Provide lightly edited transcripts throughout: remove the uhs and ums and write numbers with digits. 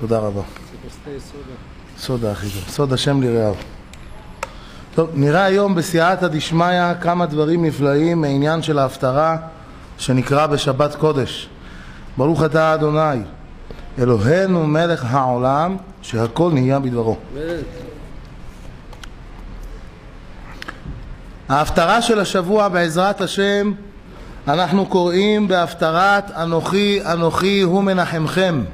תודה רבה. סודה אחי, סודה שם לרעיו. טוב, נראה היום בסייעתא דשמיא כמה דברים נפלאים מעניין של ההפטרה שנקרא בשבת קודש. ברוך אתה אדוני אלוהינו מלך העולם שהכל נהיה בדברו. ההפטרה של השבוע בעזרת השם אנחנו קוראים בהפטרת אנוכי אנוכי הוא מנחמכם.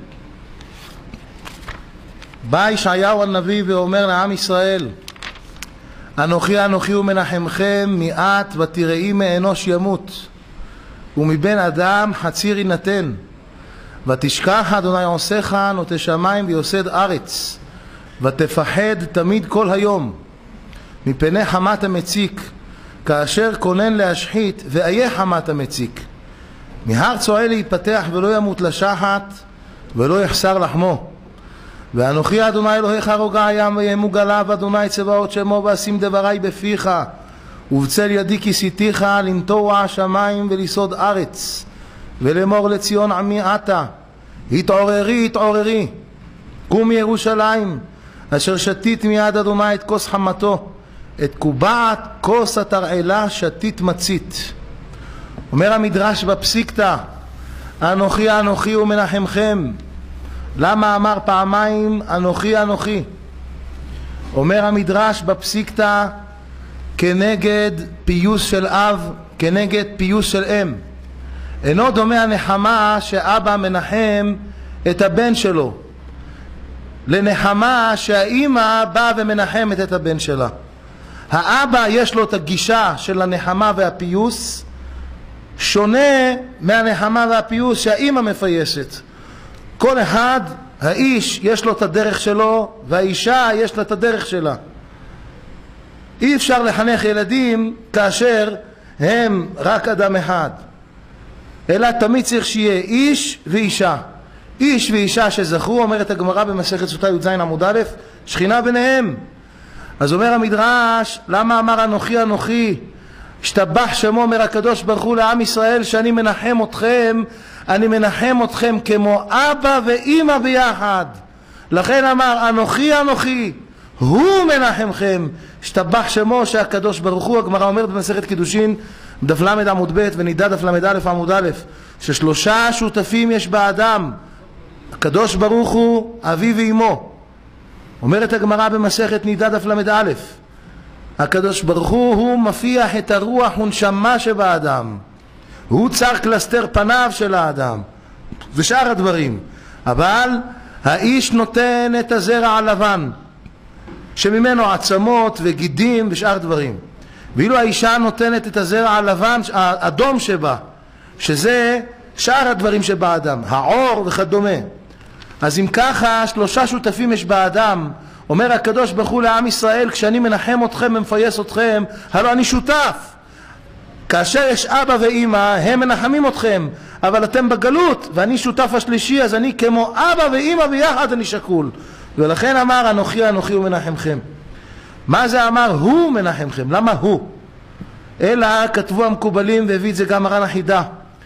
בא ישעיהו הנביא ואומר לעם ישראל, אנוכי אנוכי הוא מנחמכם, מיעט ותראי מאנוש ימות ומבן אדם חציר יינתן. ותשכח אדוני עושיך נוטה שמיים ויוסד ארץ, ותפחד תמיד כל היום מפני חמת המציק, כאשר כונן להשחית ואיה חמת המציק. מהר צועל להיפתח ולא ימות לשחת ולא יחסר לחמו. ואנוכי אדוני אלוהיך רוגע הים ויהמו גליו, אדוני צבאות שמו ואשים דברי בפיך, ובצל ידי כיסיתיך לנטוע השמיים ולסוד ארץ, ולאמור לציון עמי אתה, התעוררי התעוררי, קומי ירושלים אשר שתית מיד אדוני את כוס חמתו, את קובעת כוס התרעלה שתית מצית. אומר המדרש בפסיקתא, אנוכי אנוכי ומנחמכם. למה אמר פעמיים אנוכי אנוכי? אומר המדרש בפסיקתא, כנגד פיוס של אב, כנגד פיוס של אם. אינו דומה הנחמה שאבא מנחם את הבן שלו לנחמה שהאימא באה ומנחמת את הבן שלה. האבא יש לו את הגישה של הנחמה והפיוס, שונה מהנחמה והפיוס שהאימא מפייסת. כל אחד, האיש יש לו את הדרך שלו והאישה יש לה את הדרך שלה. אי אפשר לחנך ילדים כאשר הם רק אדם אחד, אלא תמיד צריך שיהיה איש ואישה. איש ואישה שזכרו, אומרת הגמרא במסכת סוטה י"ז עמוד א', שכינה ביניהם. אז אומר המדרש, למה אמר אנוכי אנוכי? השתבח שמו, אומר הקדוש ברוך הוא לעם ישראל, שאני מנחם אתכם, אני מנחם אתכם כמו אבא ואמא ביחד. לכן אמר אנוכי אנוכי הוא מנחמכם. השתבח שמו שהקדוש ברוך הוא, הגמרא אומרת במסכת קידושין דף ל עמוד ב' ונידה דף ל"א עמוד א', ששלושה שותפים יש באדם, הקדוש ברוך הוא, אבי ואמו. אומרת הגמרא במסכת נידה דף ל"א, הקדוש ברוך הוא מפיח את הרוח ונשמה שבאדם, הוא צר קלסתר פניו של האדם ושאר הדברים. אבל האיש נותן את הזרע הלבן שממנו עצמות וגידים ושאר דברים, ואילו האישה נותנת את הזרע הלבן האדום שבה, שזה שאר הדברים שבאדם, העור וכדומה. אז אם ככה שלושה שותפים יש באדם, אומר הקדוש ברוך הוא לעם ישראל, כשאני מנחם אתכם ומפייס אתכם, הלוא אני שותף. כאשר יש אבא ואמא הם מנחמים אתכם, אבל אתם בגלות ואני שותף השלישי, אז אני כמו אבא ואמא ביחד אני שקול. ולכן אמר אנוכי אנוכי ומנחמכם. מה זה אמר הוא מנחמכם? למה הוא? אלא כתבו המקובלים, והביא את זה גם מרן החידה,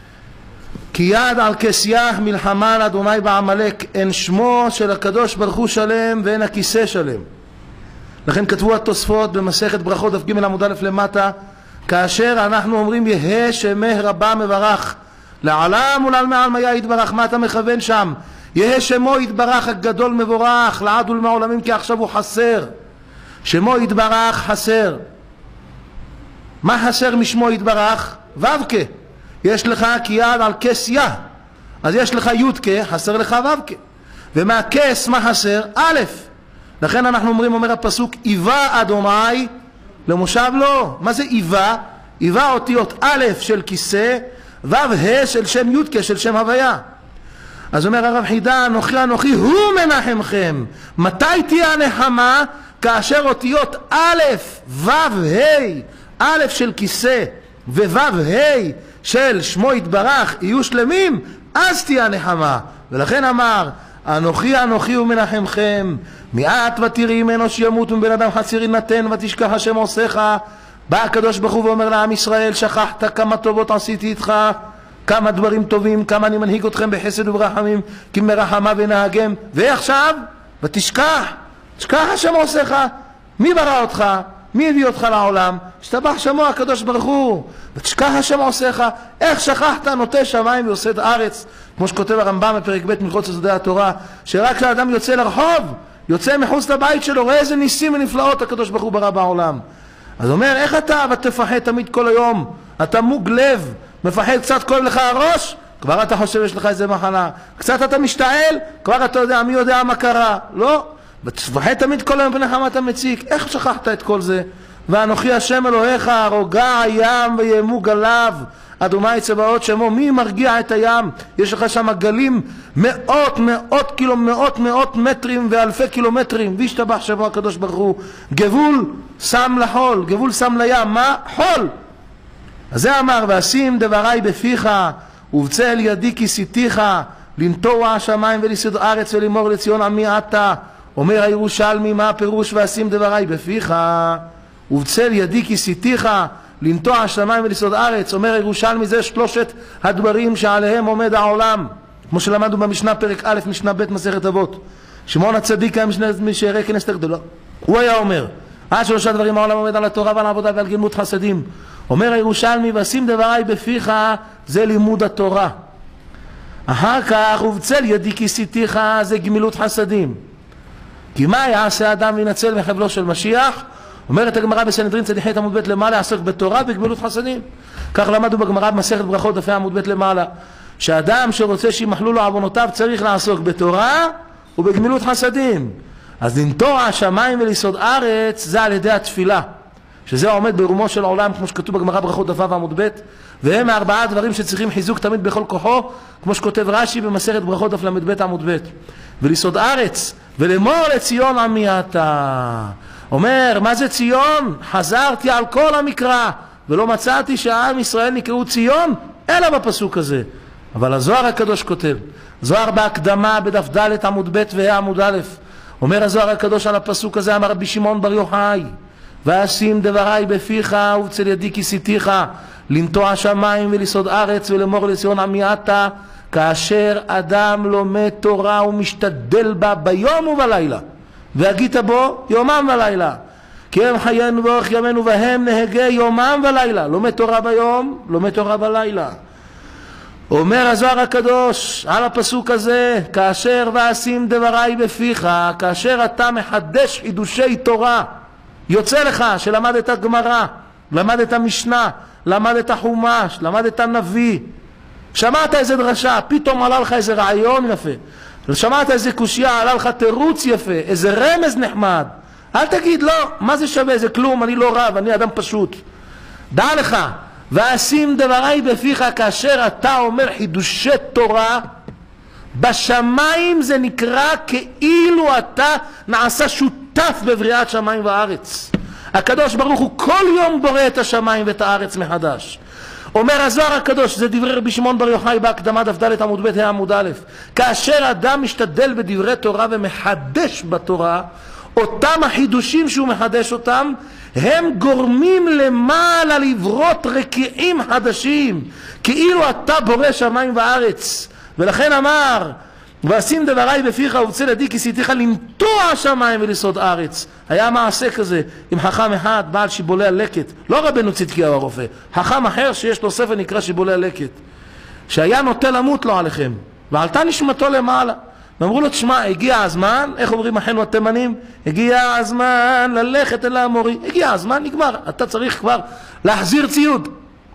כי יד על כסייח מלחמה לאדוני בעמלק, אין שמו של הקדוש ברוך הוא שלם ואין הכיסא שלם. לכן כתבו התוספות במסכת ברכות דף ג' עמוד א' למטה, כאשר אנחנו אומרים יהא שמך רבה מברך לעולם ולעלמי עלמיה יתברך, מה אתה מכוון שם? יהא שמו יתברך הגדול מבורך לעד ולמעולמים, כי עכשיו הוא חסר. שמו יתברך חסר. מה חסר משמו יתברך? ו"ק. יש לך כי יד על כס יה, אז יש לך י"ק, חסר לך ו"ק. ומהכס מה חסר? א'. לכן אנחנו אומרים, אומר הפסוק, איבה אדוני למושב לו. מה זה איבה? איבה אותיות א' של כיסא, ו' ה' של שם י"ק של שם הוויה. אז אומר הרב חידה, אנוכי אנוכי הוא מנחמכם. מתי תהיה הנחמה? כאשר אותיות א' ו' ה', א' של כיסא וו' ה' של שמו יתברך יהיו שלמים, אז תהיה הנחמה. ולכן אמר אנוכי אנוכי ומנחמכם, מיעט ותראי מאנוש ימות ומבן אדם חציר יינתן, ותשכח השם עושיך. בא הקדוש ברוך הוא ואומר לעם ישראל, שכחת כמה טובות עשיתי איתך, כמה דברים טובים, כמה אני מנהיג אתכם בחסד וברחמים, כי מרחמה ונהגם. ועכשיו, ותשכח, תשכח השם עושך. מי ברא אותך? מי הביא אותך לעולם? השתבח שמו הקדוש ברוך הוא. ותשכח השם עושך. איך שכחת נוטה שמיים ויוסד ארץ? כמו שכותב הרמב"ם בפרק ב' מלכות יסודי התורה, שרק כשאדם יוצא לרחוב, יוצא מחוץ לבית שלו, רואה איזה ניסים ונפלאות הקדוש ברוך הוא ברא בעולם. אז אומר, איך אתה ותפחד תמיד כל היום? אתה מוג לב, מפחד, קצת כואב לך הראש, כבר אתה חושב יש לך איזה מחלה. קצת אתה משתעל, כבר אתה יודע, מי יודע מה קרה. לא, ותפחד תמיד כל היום פניך מה אתה מציק. איך שכחת את כל זה? ואנוכי השם אלוהיך, רוגע הים וימוג עליו, אדוני צבאות שמו. מי מרגיע את הים? יש לך שם גלים מאות מטרים ואלפי קילומטרים, וישתבח שמו הקדוש ברוך הוא. גבול שם לחול, גבול שם לים. מה? חול. אז זה אמר, ואשים דברי בפיך ובצע אל ידי כיסיתיך, לנטוע השמיים ולסד ארץ ולמור לציון עמי אתה. אומר הירושלמי, מה הפירוש ואשים דברי בפיך ובצע אל ידי כיסיתיך, לנטוע השמיים ולסוד ארץ? אומר הירושלמי, זה שלושת הדברים שעליהם עומד העולם, כמו שלמדנו במשנה פרק א' משנה ב' מסכת אבות. שמעון הצדיק היה משערי כנסת הגדולה, הוא היה אומר, שלושה דברים העולם עומד על התורה ועל העבודה ועל גמילות חסדים. אומר הירושלמי, ואשים דברי בפיך, זה לימוד התורה. אחר כך ובצל ידי כיסיתיך, זה גמילות חסדים. כי מה יעשה אדם וינצל מחבלו של משיח? אומרת הגמרא בסנהדרין צדיחי עמוד ב' למעלה, יעסוק בתורה וגמילות חסדים. כך למדנו בגמרא במסכת ברכות דף עמוד ב' למעלה, שאדם שרוצה שימחלו לו עוונותיו צריך לעסוק בתורה ובגמילות חסדים. אז לנטוע השמיים ולסוד ארץ זה על ידי התפילה, שזה עומד ברומו של עולם, כמו שכתוב בגמרא ברכות דף עמוד ב', והם ארבעה דברים שצריכים חיזוק תמיד בכל כוחו, כמו שכותב רש"י במסכת ברכות דף ל"ב עמוד ב'. ולסוד ארץ ולמור לציון עמי אתה. אומר, מה זה ציון? חזרתי על כל המקרא ולא מצאתי שהעם ישראל נקראו ציון אלא בפסוק הזה. אבל הזוהר הקדוש כותב, זוהר בהקדמה בדף ד' עמוד ב' ועמוד א', אומר הזוהר הקדוש על הפסוק הזה, אמר רבי שמעון בר יוחאי, ואשים דברי בפיך ובצל ידי כיסיתיך, לנטוע שמיים ולסוד ארץ ולמור לציון עמי אתה. כאשר אדם לומד תורה ומשתדל בה ביום ובלילה, והגית בו יומם ולילה, כי הם חיינו ואורך ימינו והם נהגי יומם ולילה. לומד תורה ביום, לומד תורה בלילה. אומר הזוהר הקדוש על הפסוק הזה, כאשר ואשים דברי בפיך, כאשר אתה מחדש חידושי תורה, יוצא לך שלמדת גמרא, למדת משנה, למדת חומש, למדת נביא, שמעת איזה דרשה, פתאום עלה לך איזה רעיון יפה, שמעת איזה קושיה, עלה לך תירוץ יפה, איזה רמז נחמד, אל תגיד לא, מה זה שווה, זה כלום, אני לא רב, אני אדם פשוט. דע לך, ואשים דברי בפיך, כאשר אתה אומר חידושי תורה, בשמיים זה נקרא כאילו אתה נעשה שותף בבריאת שמיים וארץ. הקדוש ברוך הוא כל יום בורא את השמיים ואת הארץ מחדש. אומר הזוהר הקדוש, זה דברי רבי שמעון בר יוחאי בהקדמה דף ד' עמוד ב' עמוד א', כאשר אדם משתדל בדברי תורה ומחדש בתורה, אותם החידושים שהוא מחדש אותם, הם גורמים למעלה לברות רקיעים חדשים, כאילו אתה בורא שמיים וארץ. ולכן אמר, ואשים דברי בפיך ובצל ידי כיסיתיך, לנטוע שמיים ולסוד ארץ. היה מעשה כזה עם חכם אחד בעל שיבולי הלקט, לא רבנו צדקיהו הרופא, חכם אחר שיש לו ספר נקרא שיבולי הלקט, שהיה נוטה למות לו עליכם, ועלתה נשמתו למעלה. ואמרו לו, תשמע, הגיע הזמן, איך אומרים אחינו התימנים, הגיע הזמן ללכת אל האמורי. הגיע הזמן, נגמר, אתה צריך כבר להחזיר ציוד,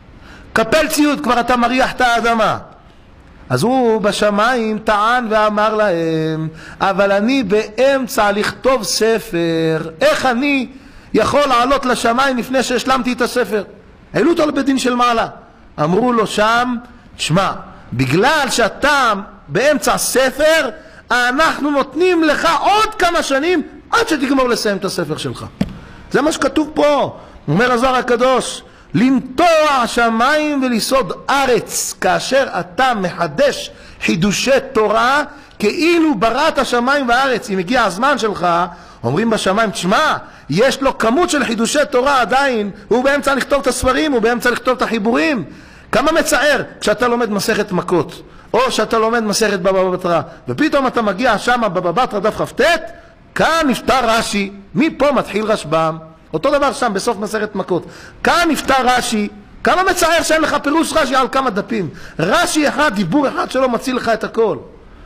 קפל ציוד, כבר אתה מריח את האדמה. אז הוא בשמיים טען ואמר להם, אבל אני באמצע לכתוב ספר, איך אני יכול לעלות לשמיים לפני שהשלמתי את הספר? העלו אותו לבית דין של מעלה. אמרו לו שם, תשמע, בגלל שאתה באמצע ספר, אנחנו נותנים לך עוד כמה שנים עד שתגמור לסיים את הספר שלך. זה מה שכתוב פה. אומר הזוהר הקדוש, לנטוע שמיים ולסוד ארץ, כאשר אתה מחדש חידושי תורה, כאילו בראת השמיים והארץ. אם הגיע הזמן שלך, אומרים בשמיים, תשמע, יש לו כמות של חידושי תורה עדיין, הוא באמצע לכתוב את הספרים, הוא באמצע לכתוב את החיבורים. כמה מצער כשאתה לומד מסכת מכות, או שאתה לומד מסכת בבא בתרא, ופתאום אתה מגיע שם בבא בתרא דף כ"ט, כאן נפטר רש"י, מפה מתחיל רשב"ם, אותו דבר שם בסוף מסכת מכות, כאן נפטר רש"י, כמה מצער שאין לך פירוש רש"י על כמה דפים, רש"י אחד, דיבור אחד שלא מציל לך את הכל.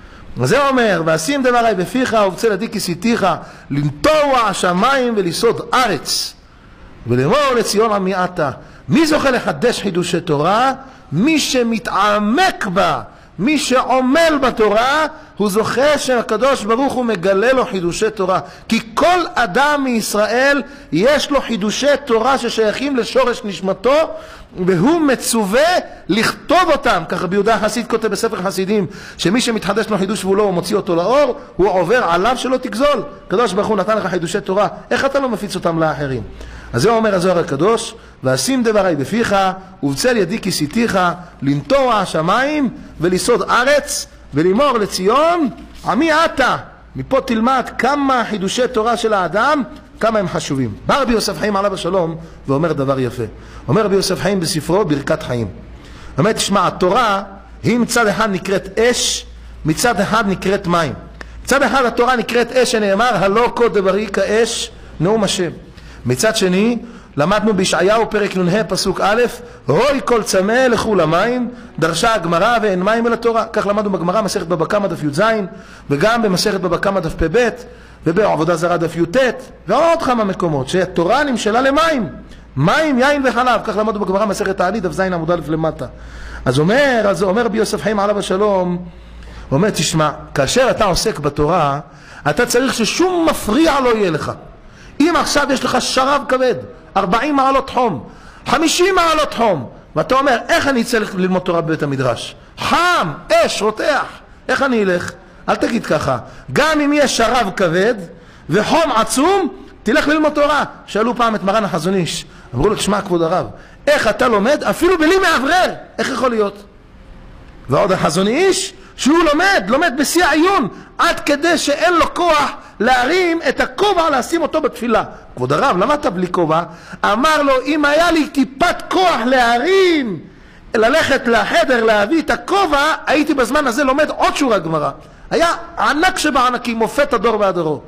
וזה אומר, ואשים דברי בפיך ובצא ידי כיסיתיך, לנטוע השמיים ולסוד ארץ, ולאמור לציון עמי אתה. מי זוכה לחדש חידושי תורה? מי שמתעמק בה, מי שעומל בתורה, הוא זוכה שהקדוש ברוך הוא מגלה לו חידושי תורה. כי כל אדם מישראל יש לו חידושי תורה ששייכים לשורש נשמתו, והוא מצווה לכתוב אותם. ככה רבי יהודה החסיד כותב בספר חסידים, שמי שמתחדש לו חידוש והוא לא, הוא מוציא אותו לאור, הוא עובר עליו שלא תגזול. הקדוש ברוך הוא נתן לך חידושי תורה, איך אתה לא מפיץ אותם לאחרים? אז זה אומר הזוהר הקדוש, ואשים דברי בפיך ובצל ידי כיסיתיך, לנטוע השמיים ולסוד ארץ, ולאמור לציון עמי אתה. מפה תלמד כמה חידושי תורה של האדם, כמה הם חשובים. בא רבי יוסף חיים עליו השלום ואומר דבר יפה. אומר רבי יוסף חיים בספרו ברכת חיים, אומר תשמע, התורה היא מצד אחד נקראת אש, מצד אחד נקראת מים. מצד אחד התורה נקראת אש, שנאמר הלא כה דברי כאש נאום השם. מצד שני למדנו בישעיהו פרק נ"ה פסוק א', רוי כל צמא לכו למים, דרשה הגמרא ואין מים אל התורה. כך למדנו בגמרא מסכת בבא קמא דף י"ז, וגם במסכת בבא קמא דף פ"ב, ובעבודה זרה דף י"ט, ועוד כמה מקומות שהתורה נמשלה למים, מים, יין וחלב. כך למדנו בגמרא מסכת תענית דף ז עמוד א' למטה. אז אומר רבי יוסף חיים עליו השלום, אומר תשמע, כאשר אתה עוסק בתורה, אתה צריך ששום מפריע לא יהיה לך. אם עכשיו יש לך שרב כבד, 40 מעלות חום, 50 מעלות חום, ואתה אומר, איך אני צריך ללמוד תורה בבית המדרש? חם, אש, רותח, איך אני אלך? אל תגיד ככה. גם אם יש שרב כבד וחום עצום, תלך ללמוד תורה. שאלו פעם את מרן החזון איש, אמרו לו, תשמע כבוד הרב, איך אתה לומד אפילו בלי מאוורר? איך יכול להיות? ועוד החזון איש, שהוא לומד בשיא העיון, עד כדי שאין לו כוח להרים את הכובע, לשים אותו בתפילה. כבוד הרב, למה אתה בלי כובע? אמר לו, אם היה לי טיפת כוח להרים, ללכת לחדר להביא את הכובע, הייתי בזמן הזה לומד עוד שורה גמרא. היה ענק שבענקים, מופת הדור והדורו.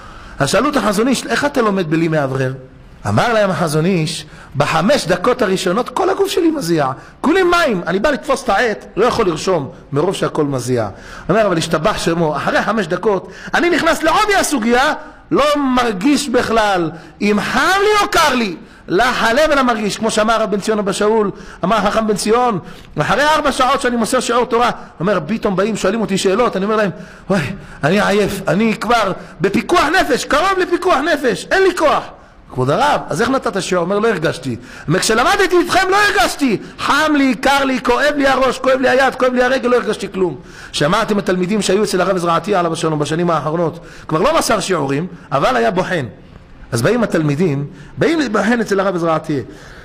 אז שאלו את החזון איש, איך אתה לומד בלי מאוורר? אמר להם החזון איש, ב5 דקות הראשונות כל הגוף שלי מזיע, כולים מים, אני בא לתפוס את העט, לא יכול לרשום מרוב שהכל מזיע. אומר, אבל השתבח שמו, אחרי 5 דקות אני נכנס לעובי הסוגיה, לא מרגיש בכלל אם חם לי או קר לי, לחלב ולא מרגיש. כמו שאמר רב בן ציון אבא שאול, אמר חכם בן ציון, אחרי 4 שעות שאני מוסר שיעור תורה, אומר, פתאום באים שואלים אותי שאלות, אני אומר להם, וואי, אני עייף, אני כבר בפיקוח נפש, קרוב לפיקוח נפש, אין לי כוח. כבוד הרב, אז איך נתת שיעור? אומר, לא הרגשתי. כשלמדתי איתכם לא הרגשתי. חם לי, קר לי, כואב לי הראש, כואב לי היד, כואב לי הרגל, לא הרגשתי כלום. שמעתם את התלמידים שהיו אצל הרב עזרא עטיה עליו השלום בשנים האחרונות, כבר לא מסר שיעורים, אבל היה בוחן. אז באים התלמידים, באים להיבחן אצל הרב עזרא עטיה.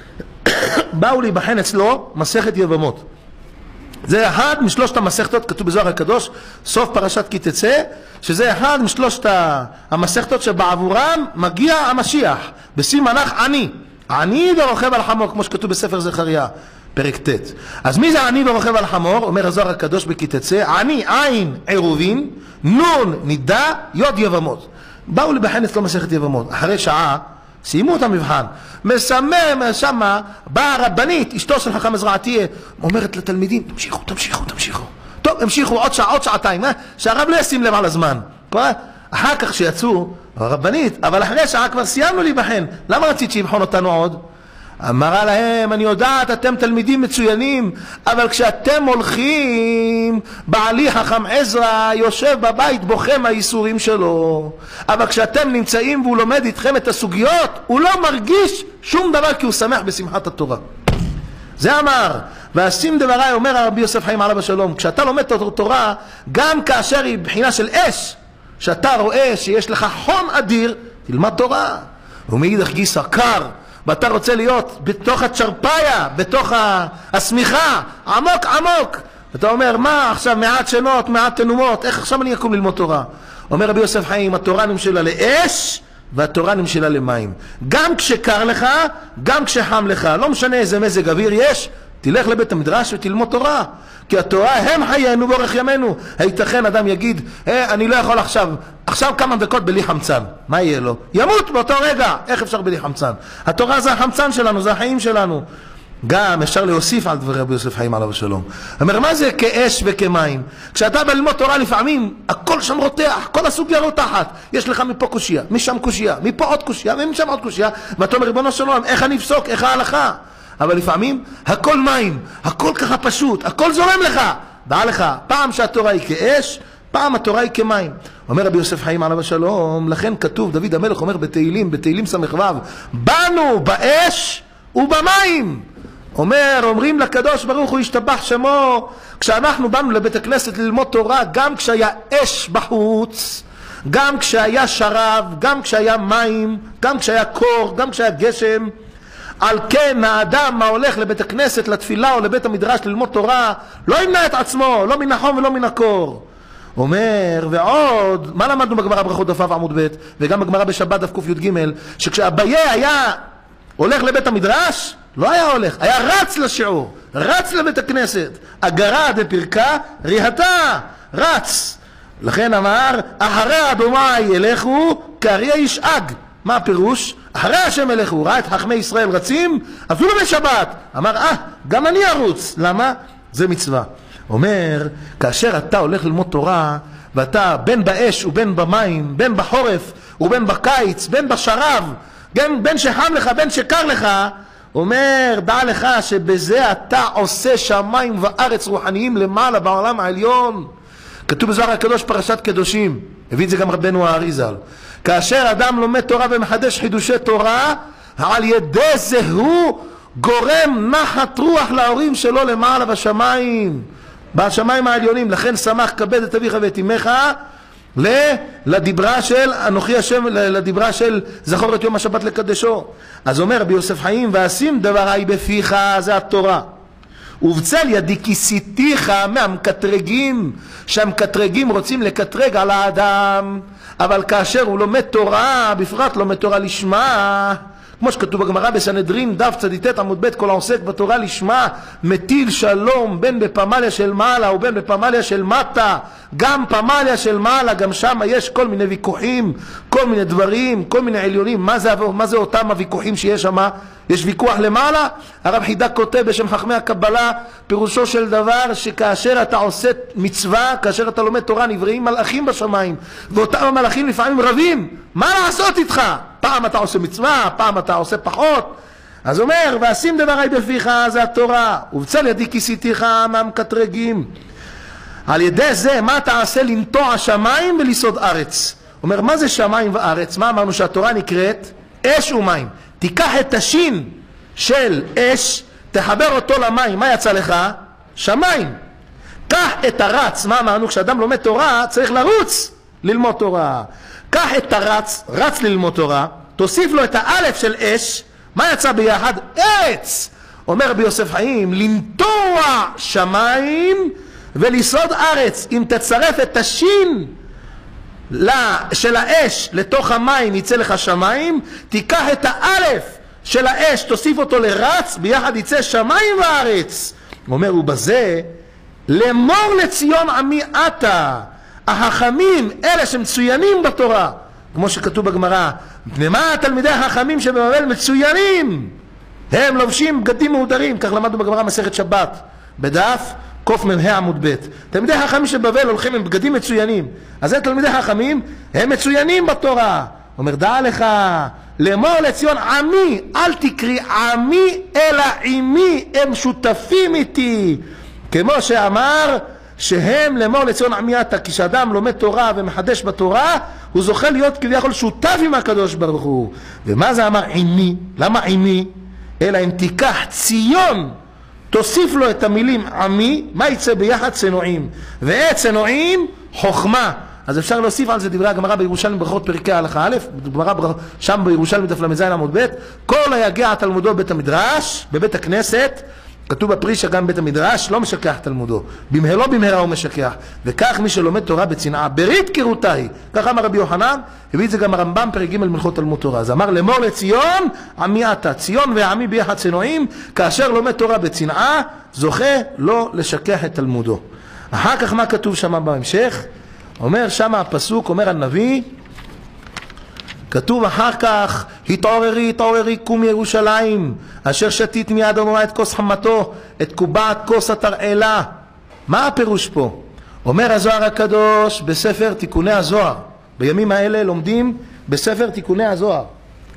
באו להיבחן אצלו מסכת יבמות. זה אחד משלושת המסכתות, כתוב בזוהר הקדוש, סוף פרשת כי תצא, שזה אחד משלושת המסכתות שבעבורם מגיע המשיח, בסימנך עני. עני ורוכב על חמור, כמו שכתוב בספר זכריה, פרק ט'. אז מי זה עני ורוכב על חמור? אומר הזוהר הקדוש בכי תצא, עני עין עירובין, נון נידה, יוד יבמות. באו לבחן אצלו מסכת יבמות. אחרי שעה, סיימו את המבחן. מסמם שמה, באה הרבנית, אשתו של חכם עזרא עטיה, אומרת לתלמידים, תמשיכו. טוב, המשיכו עוד שעה, עוד שעתיים, שהרב לא ישים לב על הזמן. אחר כך שיצאו, הרבנית, אבל אחרי שעה כבר סיימנו להיבחן. למה רצית שיבחון אותנו עוד? אמרה להם, אני יודעת, אתם תלמידים מצוינים, אבל כשאתם הולכים, בעלי חכם עזרא יושב בבית בוכה מהייסורים שלו. אבל כשאתם נמצאים והוא לומד איתכם את הסוגיות, הוא לא מרגיש שום דבר כי הוא שמח בשמחת התורה. זה אמר, ואשים דברי, אומר רבי יוסף חיים עליו השלום, כשאתה לומד את התורה, גם כאשר היא בחינה של אש, שאתה רואה שיש לך חום אדיר, תלמד תורה. ומאידך גיסא קר, ואתה רוצה להיות בתוך הצ'רפיה, בתוך הסמיכה, עמוק עמוק. אתה אומר, מה עכשיו מעט שנות, מעט תנומות, איך עכשיו אני אקום ללמוד תורה? אומר רבי יוסף חיים, התורה נמשלה לאש, והתורה נמשלה למים. גם כשקר לך, גם כשחם לך, לא משנה איזה מזג אוויר יש, תלך לבית המדרש ותלמוד תורה, כי התורה הם חיינו ואורך ימינו. הייתכן אדם יגיד, אני לא יכול עכשיו כמה דקות בלי חמצן, מה יהיה לו? ימות באותו רגע. איך אפשר בלי חמצן? התורה זה החמצן שלנו, זה החיים שלנו. גם אפשר להוסיף על דברי רבי יוסף חיים עליו השלום. אומר, מה זה כאש וכמים? כשאתה בא ללמוד תורה לפעמים, הכל שם רותח, כל הסוגיה רותחת. יש לך מפה קושיה, משם קושיה, מפה עוד קושיה, ומשם עוד קושיה, ואתה אומר, ריבונו של עולם, איך אני אפסוק, איך ההלכה? אבל לפעמים, הכל מים, הכל ככה פשוט, הכל זורם לך. דע לך, פעם שהתורה היא כאש, פעם התורה היא כמים. אומר רבי יוסף חיים עליו השלום, לכן כתוב, דוד המלך אומר בתהילים סמ"ו, באנו באש ובמים. אומרים לקדוש ברוך הוא ישתבח שמו, כשאנחנו באנו לבית הכנסת ללמוד תורה, גם כשהיה אש בחוץ, גם כשהיה שרב, גם כשהיה מים, גם כשהיה קור, גם כשהיה גשם, על כן האדם ההולך לבית הכנסת, לתפילה או לבית המדרש ללמוד תורה, לא ימנע את עצמו, לא מן החום ולא מן הקור. אומר, ועוד, מה למדנו בגמרא ברכות דף עמוד ב' וגם בגמרא בשבת דף ק"ג, שכשאביי היה הולך לבית המדרש, לא היה הולך, היה רץ לשיעור, רץ לבית הכנסת, אגרה דפרקה ריהתה, רץ. לכן אמר, אחרי אדוני ילכו כאריה ישאג. מה הפירוש? אחרי השם ילכו. ראה את חכמי ישראל רצים, אפילו בשבת. אמר, גם אני ארוץ. למה? זה מצווה. אומר, כאשר אתה הולך ללמוד תורה, ואתה בין באש ובין במים, בין בחורף ובין בקיץ, בין בשרב, בין שחם לך, בין שקר לך, אומר, דע לך שבזה אתה עושה שמיים וארץ רוחניים למעלה בעולם העליון. כתוב בזוהר הקדוש פרשת קדושים, הביא את זה גם רבנו האריז"ל. כאשר אדם לומד תורה ומחדש חידושי תורה, על ידי זה הוא גורם נחת רוח להורים שלו למעלה בשמיים, בשמיים העליונים. לכן שמח כבד את אביך ואת אמך, לדיברה של אנוכי השם, לדיברה של זכור את יום השבת לקדשו. אז אומר רבי יוסף חיים, ואשים דבריי בפיך, זה התורה, ובצל ידי כיסיתיך, מהמקטרגים, שהמקטרגים רוצים לקטרג על האדם, אבל כאשר הוא לומד תורה, בפרט לומד תורה לשמה, כמו שכתוב בגמרא בסנהדרין דף צ"ט עמוד ב', כל העוסק בתורה לשמה מטיל שלום, בין בפמליה של מעלה ובין בפמליה של מטה. גם פמליה של מעלה, גם שם יש כל מיני ויכוחים, כל מיני דברים, כל מיני עליונים. מה זה אותם הוויכוחים שיש שם? יש ויכוח למעלה. הרב חידק כותב בשם חכמי הקבלה, פירושו של דבר שכאשר אתה עושה מצווה, כאשר אתה לומד תורה, נבראים מלאכים בשמיים, ואותם המלאכים לפעמים רבים, מה לעשות איתך? פעם אתה עושה מצווה, פעם אתה עושה פחות. אז אומר, ואשים דבריי בפיך, זה התורה, ובצל ידי כיסיתיך מהמקטרגים. על ידי זה מה תעשה? לנטוע שמיים ולסוד ארץ. אומר, מה זה שמיים וארץ? מה אמרנו? שהתורה נקראת אש ומים. תיקח את השין של אש, תחבר אותו למים, מה יצא לך? שמיים. קח את הרץ, מה אמרנו? כשאדם לומד תורה צריך לרוץ ללמוד תורה. קח את הרץ, רץ ללמוד תורה, תוסיף לו את האלף של אש, מה יצא ביחד? עץ. אומר רבי יוסף חיים, לנטוע שמיים ולסוד ארץ. אם תצרף את השין של האש לתוך המים יצא לך שמיים, תיקח את האלף של האש, תוסיף אותו לרץ, ביחד יצא שמיים וארץ. אומר, ובזה לאמור לציון עמי אתה. החכמים, אלה שמצוינים בתורה, כמו שכתוב בגמרא, מה תלמידי החכמים שבבבל מצוינים? הם לובשים בגדים מהודרים, כך למדנו בגמרא מסכת שבת, בדף קמ"ה עמוד ב'. תלמידי החכמים שבבבל הולכים עם בגדים מצוינים, אז זה תלמידי החכמים, הם מצוינים בתורה. אומר, דע לך, לאמור לציון עמי, אל תקרי עמי אלא עמי, הם שותפים איתי, כמו שאמר שהם לאמור לציון עמי אתה. כשאדם לומד תורה ומחדש בתורה, הוא זוכה להיות כביכול שותף עם הקדוש ברוך הוא. ומה זה אמר עמי? למה עמי? אלא אם תיקח ציון, תוסיף לו את המילים עמי, מה יצא ביחד? צנועים. ואת צנועים חוכמה. אז אפשר להוסיף על זה דברי הגמרא בירושלים ברכות פרקי הלכה א', שם בירושלים דף ל"ז עמוד ב', כל היגע תלמודו בית המדרש, בבית הכנסת, כתוב בפרישה גם בית המדרש, לא משכח תלמודו, במהרה במהרה הוא משכח. וכך מי שלומד תורה בצנעה, ברית קירותי, כך אמר רבי יוחנן, הביא את זה גם הרמב"ם פרק ג' מלכות תלמוד תורה. אז אמר לאמור לציון עמי אתה, ציון ועמי ביחד צנועים, כאשר לומד תורה בצנעה, זוכה לא לשכח את תלמודו. אחר כך מה כתוב שם בהמשך? אומר שם הפסוק, אומר הנביא, כתוב אחר כך, התעוררי, התעוררי, קום ירושלים, אשר שתית מיד אדוני את כוס חמתו, את קובעת כוס התרעלה. מה הפירוש פה? אומר הזוהר הקדוש בספר תיקוני הזוהר. בימים האלה לומדים בספר תיקוני הזוהר.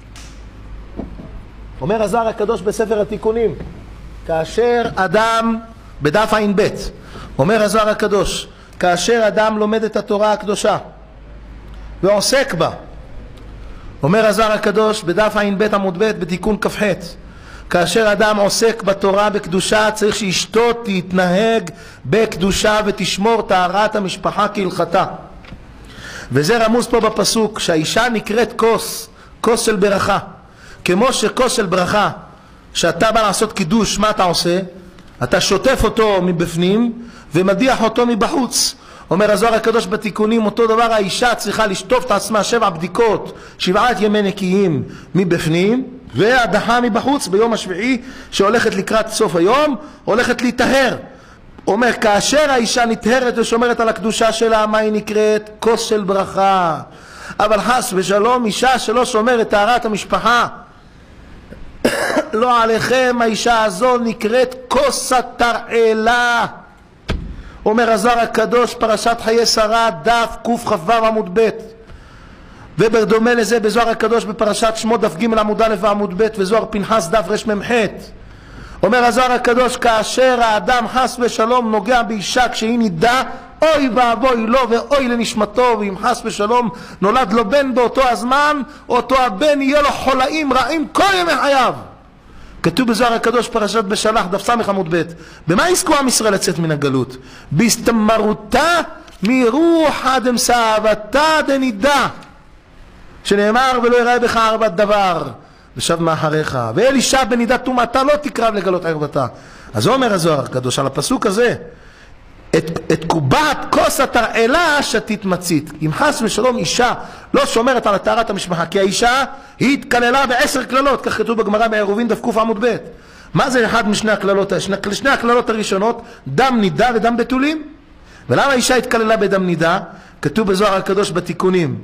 אומר הזוהר הקדוש בספר התיקונים, כאשר אדם, בדף עין ב', אומר הזוהר הקדוש, כאשר אדם לומד את התורה הקדושה ועוסק בה, אומר הזוהר הקדוש בדף עין ב' עמוד ב' בתיקון כ"ח, כאשר אדם עוסק בתורה בקדושה צריך שאשתו תתנהג בקדושה ותשמור טהרת המשפחה כהלכתה. וזה רמוז פה בפסוק, שהאישה נקראת כוס של ברכה. כמו שכוס של ברכה, שאתה בא לעשות קידוש, מה אתה עושה? אתה שוטף אותו מבפנים ומדיח אותו מבחוץ. אומר הזוהר הקדוש בתיקונים, אותו דבר האישה צריכה לשטוף את עצמה 7 בדיקות, 7 ימי נקיים מבפנים והדחה מבחוץ. ביום השביעי שהולכת לקראת סוף היום הולכת להיטהר. אומר כאשר האישה נטהרת ושומרת על הקדושה שלה, מה היא נקראת? כוס של ברכה. אבל חס ושלום אישה שלא שומרת טהרת המשפחה, לא עליכם, האישה הזו נקראת כוס התרעלה. אומר הזוהר הקדוש פרשת חיי שרה דף קכ"ו עמוד ב', ובדומה לזה בזוהר הקדוש בפרשת שמות דף ג' עמוד א' ועמוד ב', וזוהר פנחס דף רמ"ח. אומר הזוהר הקדוש כאשר האדם חס ושלום נוגע באישה כשהיא נידה, אוי ואבוי לו ואוי לנשמתו, ואם חס ושלום נולד לו בן באותו הזמן, אותו הבן יהיה לו חולאים רעים כל ימי חייו. כתוב בזוהר הקדוש פרשת בשלח דף ס' עמוד ב', במה יזכו עם ישראל לצאת מן הגלות? בהסתמרותה מרוחא דמסאבתא דנידה, שנאמר ולא יראה בך ערבת דבר ושב מאחריך, ואל אישה בנידת טומאתה לא תקרב לגלות ערבתה. אז אומר הזוהר הקדוש על הפסוק הזה, את קובעת כוס התרעלה שתית מצית. אם חס ושלום אישה לא שומרת על טהרת המשפחה, כי האישה היא התכללה ב10 כללות, כך כתוב בגמרא בעירובין דף ק' עמוד ב'. מה זה אחד משני הכללות? שני הכללות הראשונות, דם נידה ודם בתולים. ולמה האישה התכללה בדם נידה? כתוב בזוהר הקדוש בתיקונים,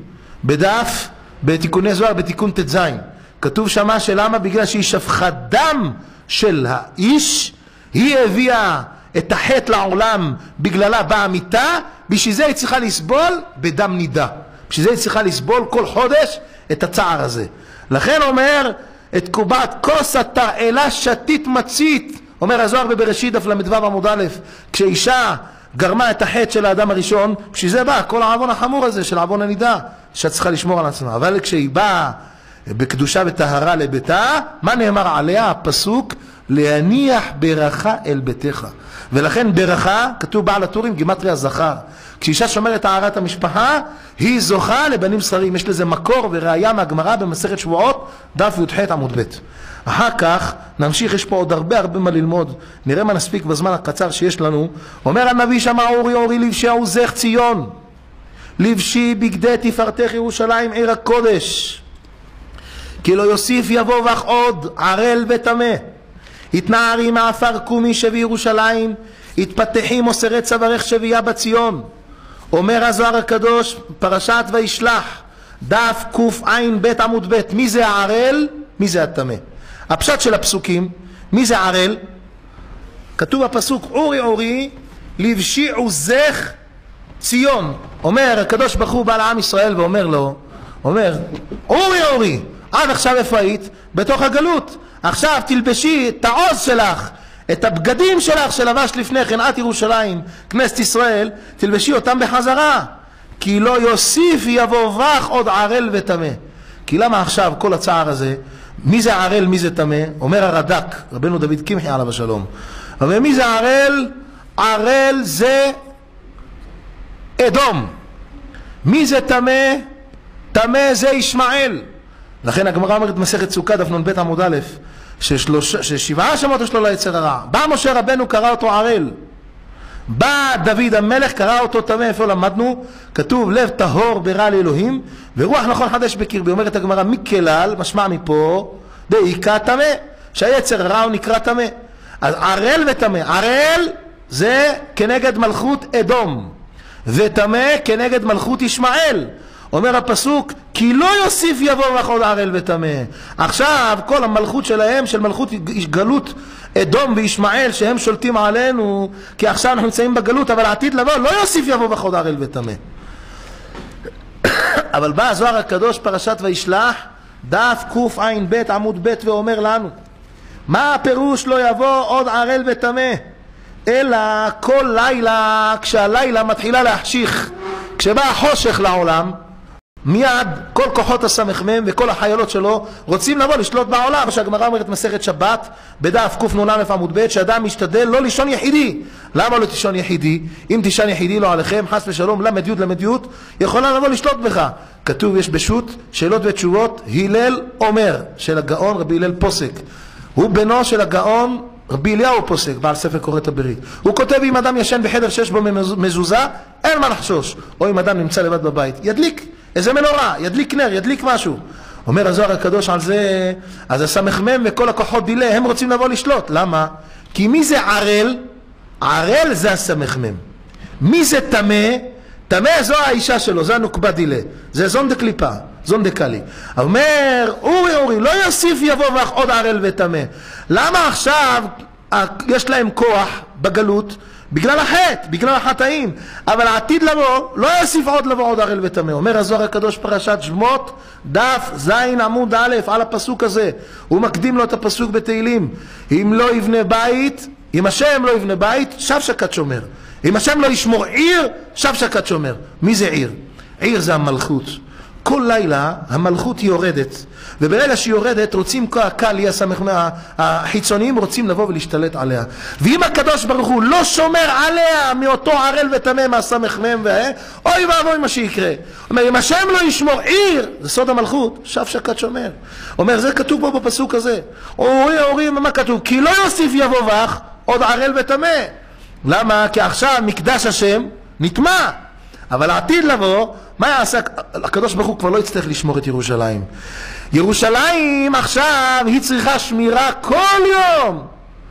בתיקוני זוהר בתיקון ט"ז, כתוב שמה שלמה? בגלל שהיא שפכה דם של האיש, היא הביאה את החטא לעולם, בגללה באה מיתה, בשביל זה היא צריכה לסבול בדם נידה, בשביל זה היא צריכה לסבול כל חודש את הצער הזה. לכן אומר את קובעת כוס התרעלה שתית מצית. אומר הזוהר בבראשית דף ל"ו עמוד א', כשאישה גרמה את החטא של האדם הראשון, בשביל זה בא כל העוון החמור הזה של עוון הנידה, שאת צריכה לשמור על עצמה. אבל כשהיא באה בקדושה וטהרה לביתה, מה נאמר עליה? הפסוק להניח ברכה אל ביתך. ולכן ברכה, כתוב בעל הטורים גימטריה זכר. כשאישה שומרת טהרת המשפחה, היא זוכה לבנים שרים. יש לזה מקור וראיה מהגמרא במסכת שבועות דף י"ח עמוד ב'. אחר כך נמשיך, יש פה עוד הרבה מה ללמוד, נראה מה נספיק בזמן הקצר שיש לנו. אומר הנביא שם, אורי אורי לבשי עוזך ציון, לבשי בגדי תפארתך ירושלים עיר הקודש, כי לא יוסיף יבוא בך עוד ערל וטמא. התנערי מעפר קומי שבי ירושלים, התפתחי מוסרי צווארך שבייה בציון. אומר הזוהר הקדוש פרשת וישלח דף קע"ב עמוד ב', מי זה הערל? מי זה הטמא? הפשט של הפסוקים, מי זה ערל? כתוב בפסוק אורי אורי לבשי עוזך ציון. אומר הקדוש ברוך הוא בא לעם ישראל ואומר לו, אומר אורי אורי, עד עכשיו איפה היית? בתוך הגלות. עכשיו תלבשי את העוז שלך, את הבגדים שלך שלבשת לפני כן, את ירושלים, כנסת ישראל, תלבשי אותם בחזרה, כי לא יוסיף יבוא בך עוד ערל וטמא. כי למה עכשיו כל הצער הזה? מי זה ערל, מי זה טמא? אומר הרד"ק, רבנו דוד קמחי עליו השלום. אבל מי זה ערל? ערל זה אדום. מי זה טמא? טמא זה ישמעאל. לכן הגמרא אומרת במסכת סוכה דף נ"ב עמוד א', ששבעה שמות יש לו ליצר הרע. בא משה רבנו קרא אותו ערל, בא דוד המלך קרא אותו טמא. איפה למדנו? כתוב לב טהור ברע לאלוהים ורוח נכון חדש בקרבי. אומרת הגמרא מכלל, משמע מפה דאיכא טמא, שהיצר הרע הוא נקרא טמא. אז ערל וטמא, ערל זה כנגד מלכות אדום, וטמא כנגד מלכות ישמעאל. אומר הפסוק, כי לא יוסיף יבוא עוד ערל וטמא. עכשיו כל המלכות שלהם, של מלכות גלות אדום וישמעאל, שהם שולטים עלינו, כי עכשיו אנחנו נמצאים בגלות, אבל העתיד לבוא לא יוסיף יבוא עוד ערל וטמא. אבל בא הזוהר הקדוש פרשת וישלח, דף קע"ב עמוד ב', ואומר לנו, מה הפירוש לא יבוא עוד ערל וטמא? אלא כל לילה, כשהלילה מתחילה להחשיך, כשבא החושך לעולם, מיד כל כוחות הסמ"ם וכל החיילות שלו רוצים לבוא לשלוט בעולם. שהגמרא אומרת מסכת שבת בדף קנ"א עמוד ב', שאדם משתדל לא לישון יחידי. למה לא תישון יחידי? אם תישן יחידי לא עליכם, חס ושלום, למ"י יכולה לבוא לשלוט בך. כתוב, יש בשו"ת שאלות ותשובות, הלל אומר, של הגאון רבי הלל פוסק, הוא בנו של הגאון רבי אליהו פוסק, בעל ספר קוראת הברית. הוא כותב, אם אדם ישן בחדר שיש בו מזוזה, אין מה לחשוש. או אם אדם נמצא לבד בבית, ידליק איזה מנורה, ידליק נר, ידליק משהו. אומר הזוהר הקדוש על זה, אז הסמ"ם וכל הכוחות דילה, הם רוצים לבוא לשלוט. למה? כי מי זה ערל? ערל זה הסמ"ם. מי זה טמא? טמא זו האישה שלו, זה הנוקבה דילה, זה זון דקליפה, זון דקלי. אומר, אורי, לא יוסיף יבוא עוד ערל וטמא. למה עכשיו יש להם כוח בגלות? בגלל החטא, בגלל החטאים. אבל העתיד לבוא, לא יוסיף עוד לבוא עוד ערל וטמא. אומר הזוהר הקדוש פרשת שמות, דף זין עמוד א', על הפסוק הזה. הוא מקדים לו את הפסוק בתהילים. אם לא יבנה בית, אם השם לא יבנה בית, שב שקד שומר. אם השם לא ישמור עיר, שב שקד שומר. מי זה עיר? עיר זה המלכות. כל לילה המלכות יורדת, ובלילה שהיא יורדת רוצים הקהל החיצוניים רוצים לבוא ולהשתלט עליה. ואם הקדוש ברוך הוא לא שומר עליה מאותו ערל וטמא מהסמ"ם, אוי ואבוי מה שיקרה. אומר, אם השם לא ישמור עיר, זה סוד המלכות, שב שקד שומר. אומר, זה כתוב פה בפסוק הזה. אורי, מה כתוב? כי לא יוסיף יבוא בך עוד ערל וטמא. למה? כי עכשיו מקדש השם נטמע, אבל העתיד לבוא, מה יעשה? הקדוש ברוך הוא כבר לא יצטרך לשמור את ירושלים. ירושלים עכשיו היא צריכה שמירה כל יום,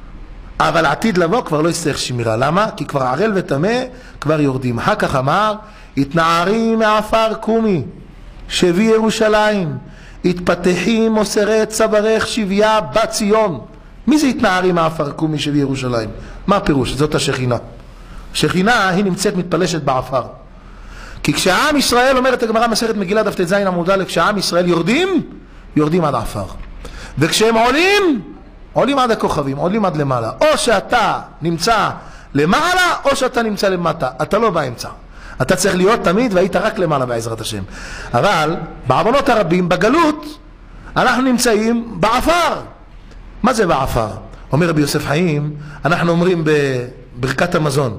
אבל העתיד לבוא כבר לא יצטרך שמירה. למה? כי כבר ערל וטמא כבר יורדים. אחר כך אמר, התנערי מעפר קומי שבי ירושלים, התפתחי מוסרי צווארך שבייה בציון. מי זה התנערי מעפר קומי שבי ירושלים? מה הפירוש? זאת השכינה. השכינה היא נמצאת מתפלשת בעפר. כי כשהעם ישראל, אומרת הגמרא מסכת מגילה דף ט"ז עמוד א', כשהעם ישראל יורדים עד עפר. וכשהם עולים עד הכוכבים, עולים עד למעלה. או שאתה נמצא למעלה, או שאתה נמצא למטה. אתה לא באמצע. אתה צריך להיות תמיד, והיית רק למעלה בעזרת השם. אבל בעוונות הרבים, בגלות, אנחנו נמצאים בעפר. מה זה בעפר? אומר רבי יוסף חיים, אנחנו אומרים בברכת המזון,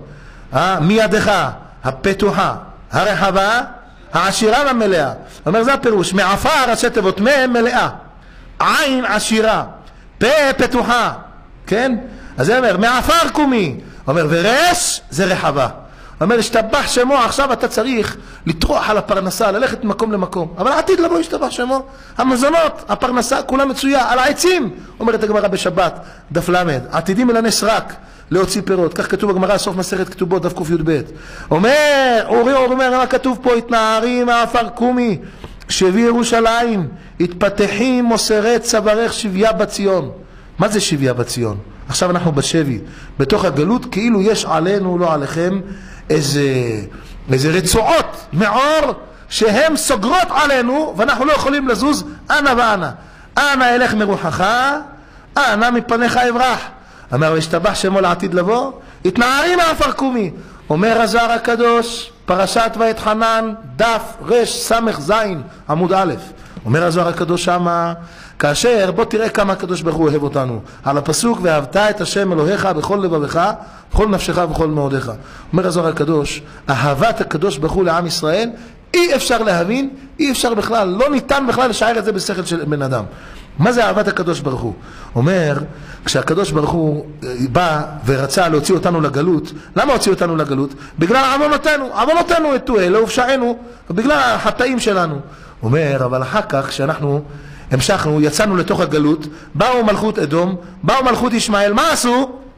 מידך הפתוחה, הרחבה, העשירה והמלאה. אומר, זה הפירוש, מעפר ראשי תיבות, מלאה, עין עשירה, פה פתוחה, כן? אז זה אומר, מעפר קומי. אומר, ורש זה רחבה. אומר, השתבח שמו, עכשיו אתה צריך לטרוח על הפרנסה, ללכת ממקום למקום. אבל העתיד לבוא השתבח שמו. המזונות, הפרנסה, כולה מצויה, על העצים. אומרת הגמרא בשבת, דף למד, עתידים אל הנסרק, להוציא פירות. כך כתוב בגמרא, סוף מסכת כתובות, דף ק"ב. אומר, מה כתוב פה? התנערי מעפר קומי, שבי ירושלים, התפתחי מוסרי צווארך שבייה בציון. מה זה שבייה בציון? עכשיו אנחנו בשבי, בתוך הגלות, כאילו יש עלינו, לא עליכם, איזה רצועות מעור שהן סוגרות עלינו, ואנחנו לא יכולים לזוז אנה ואנה. אנה אלך מרוחך, אנה מפניך אברח. אמר, השתבח שמו לעתיד לבוא, התנערי מעפר קומי. אומר הזוהר הקדוש, פרשת ואתחנן, דף רס"ז עמוד א'. אומר הזוהר הקדוש שמה, כאשר, בוא תראה כמה הקדוש ברוך הוא אוהב אותנו. על הפסוק, ואהבת את השם אלוהיך בכל לבבך, בכל נפשך ובכל מאודיך. אומר הזוהר הקדוש, אהבת הקדוש ברוך הוא לעם ישראל, אי אפשר להבין, אי אפשר בכלל, לא ניתן בכלל לשער את זה בשכל של בן אדם. מה זה אהבת הקדוש ברוך הוא? אומר, כשהקדוש ברוך הוא בא ורצה להוציא אותנו לגלות, למה הוציא אותנו לגלות? בגלל עוונותינו את תואלה ופשענו, בגלל החטאים שלנו. אומר, אבל אחר כך, כשאנחנו המשכנו, יצאנו לתוך הגלות, באו מלכות אדום, באו מלכות ישמעאל, מה עשו?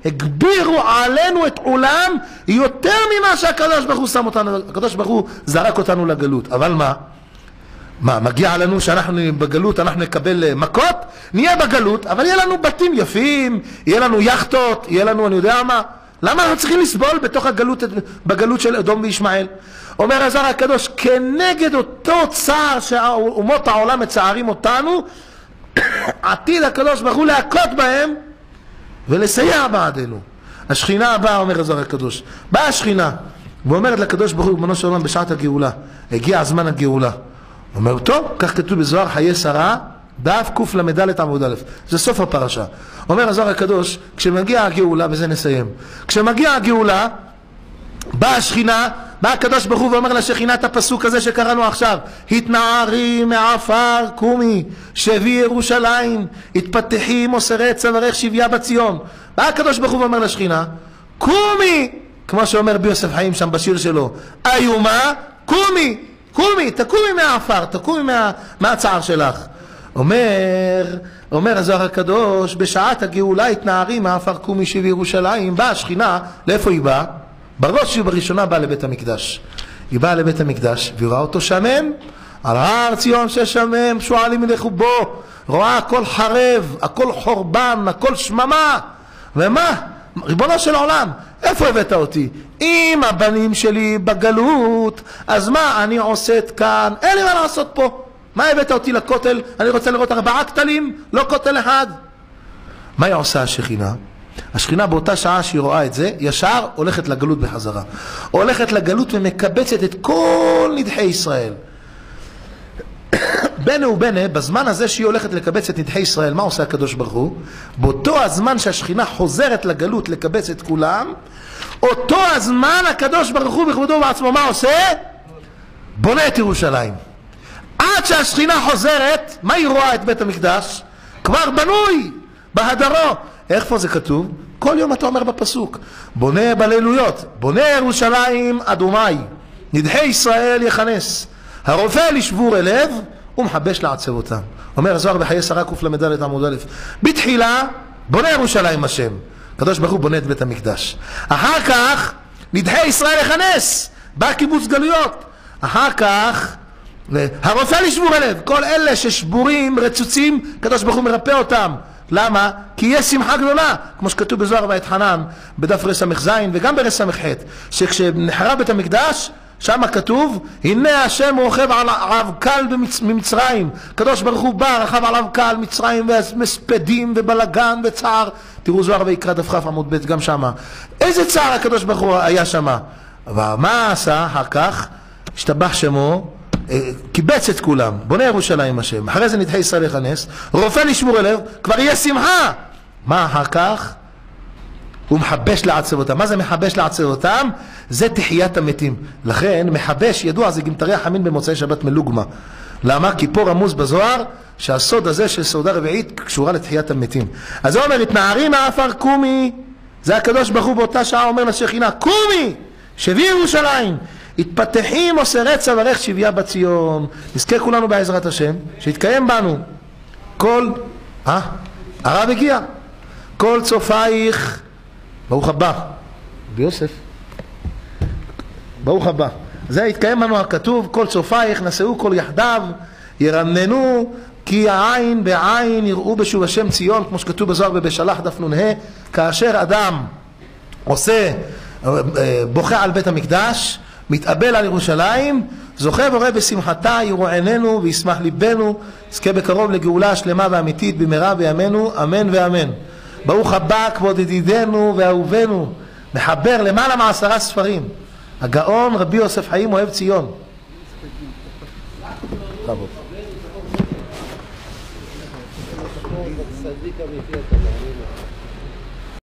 הגבירו עלינו את עולם יותר ממה שהקדוש ברוך הוא שם אותנו. הקדוש ברוך הוא זרק אותנו לגלות. אבל מה, מגיע לנו שאנחנו בגלות, אנחנו נקבל מכות? נהיה בגלות, אבל יהיה לנו בתים יפים, יהיה לנו יחטות, יהיה לנו אני יודע מה. למה אנחנו צריכים לסבול בתוך הגלות, בגלות של אדום וישמעאל? אומר הזוהר הקדוש, כנגד אותו צער שאומות העולם מצערים אותנו, עתיד הקדוש ברוך הוא להכות בהם ולסייע בעדנו. השכינה הבאה, אומר הזוהר הקדוש, באה השכינה ואומרת לקדוש ברוך הוא, ריבונו של עולם, בשעת הגאולה, הגיע זמן הגאולה. אומר, טוב, כך כתוב בזוהר חיי שרה, דף קל"ד עמוד א', זה סוף הפרשה. אומר הזוהר הקדוש, כשמגיע הגאולה, בזה נסיים, כשמגיע הגאולה, באה השכינה, בא הקדוש ברוך הוא ואומר לשכינה את הפסוק הזה שקראנו עכשיו, התנערי מעפר קומי, שבי ירושלים, התפתחי מוסרי צווארך שבייה בציון. בא הקדוש ברוך הוא ואומר לשכינה, קומי, כמו שאומר ביוסף חיים שם בשיר שלו, איומה, קומי, קומי, תקומי מהעפר, תקומי מהצער שלך. אומר הזוהר הקדוש, בשעת הגאולה התנערי מעפר קומי שבי ירושלים. באה השכינה, לאיפה היא באה? בראש ובראשונה באה לבית המקדש. היא באה לבית המקדש והיא רואה אותו שמם, על הר ציון ששמם, שועלים ילכו בו, רואה הכל חרב, הכל חורבן, הכל שממה. ומה? ריבונו של עולם, איפה הבאת אותי? אם הבנים שלי בגלות, אז מה אני עושת כאן? אין לי מה לעשות פה. מה הבאת אותי לכותל? אני רוצה לראות 4 כתלים, לא כותל אחד. מה היא עושה השכינה? השכינה באותה שעה שהיא רואה את זה, ישר הולכת לגלות בחזרה. הולכת לגלות ומקבצת את כל נדחי ישראל. בנה ובנה, בזמן הזה שהיא הולכת לקבץ את נדחי ישראל, מה עושה הקדוש ברוך הוא? באותו הזמן שהשכינה חוזרת לגלות לקבץ את כולם, אותו הזמן הקדוש ברוך הוא בכבודו בעצמו מה עושה? בונה את ירושלים. עד שהשכינה חוזרת, מה היא רואה את בית המקדש? כבר בנוי, בהדרו. איפה זה כתוב? כל יום אתה אומר בפסוק, בונה בלילויות, בונה ירושלים אדומי, נדחי ישראל יכנס, הרופא לשבור אליו ומחבש לעצב אותם. אומר הזוהר בחיי שרה קל"ד עמוד א', בתחילה בונה ירושלים השם, הקדוש ברוך הוא בונה את בית המקדש. אחר כך נדחי ישראל יכנס, בא קיבוץ גלויות. אחר כך הרופא לשבור אליו, כל אלה ששבורים, רצוצים, הקדוש ברוך הוא מרפא אותם. למה? כי יש שמחה גדולה, כמו שכתוב בזוהר ואתחנן, בדף רס"ז וגם ברס"ח, שכשנחרב בית המקדש, שם כתוב, הנה השם רוכב על עב קל ממצרים. הקדוש ברוך הוא בא, רכב עליו קל מצרים, ומספדים ובלגן וצער. תראו זוהר ויקרא דף כ' עמוד ב', גם שם. איזה צער הקדוש ברוך הוא היה שם? ומה עשה אחר כך? השתבח שמו, קיבץ את כולם, בונה ירושלים השם. אחרי זה נדחי ישראל יכנס, רופא לשמור אליו, כבר יהיה שמחה. מה אחר כך? הוא מחבש לעצב אותם. מה זה מחבש לעצב אותם? זה תחיית המתים. לכן מחבש, ידוע, זה גמטרי החמין במוצאי שבת מלוגמה. למה? כי פה רמוז בזוהר שהסוד הזה של סעודה רביעית קשורה לתחיית המתים. אז זה אומר, התנערי מעפר קומי, זה הקדוש ברוך הוא באותה שעה אומר לשכינה, קומי, שבי ירושלים, התפתחי מוסרי צווארך שבייה בציון. נזכה כולנו בעזרת השם שיתקיים בנו כל הרב הגיע, כל צופייך, ברוך הבא ביוסף, ברוך הבא, זה יתקיים בנו הכתוב, כל צופייך נשאו כל יחדיו ירננו, כי העין בעין יראו בשוב השם ציון, כמו שכתוב בזוהר ובשלח דף נ"ה. כאשר אדם עושה בוכה על בית המקדש, מתאבל על ירושלים, זוכה ורואה בשמחתה, יראו עינינו וישמח ליבנו, נזכה בקרוב לגאולה השלמה ואמיתית במהרה בימינו, אמן ואמן. ברוך הבא כבוד ידידנו ואהובנו, מחבר למעלה מ10 ספרים, הגאון רבי יוסף חיים אוהב ציון.